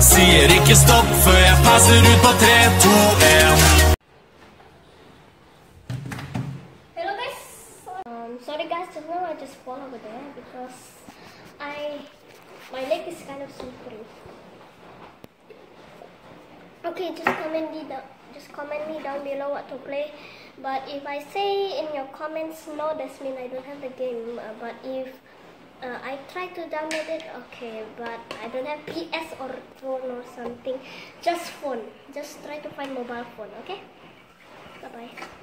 Sier ikke stopp før jeg passer ut på 3, 2, 1. Hello guys. Sorry guys, just now I just fall over there because my leg is kind of slippery. Okay, just comment me down below what to play. But if I say in your comments no, that means I don't have the game. But if I try to download it, okay, but I don't have PS or phone or something. Just phone. Just try to find mobile phone, okay? Bye bye.